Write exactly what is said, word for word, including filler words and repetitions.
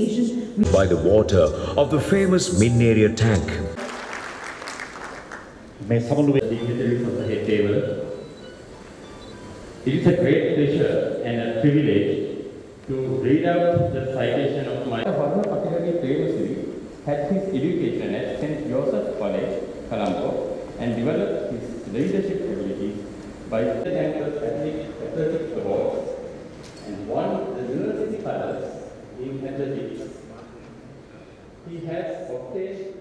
occasion by the water of the famous Min-area tank. May someone dignitaries of the head table. It is a great pleasure and a privilege to read out the citation of my father, particularly previously, had his education at Saint Joseph's College, Colombo, and developed his leadership abilities by the Catholic Athletics Awards and won the University Finals in athletics. He has obtained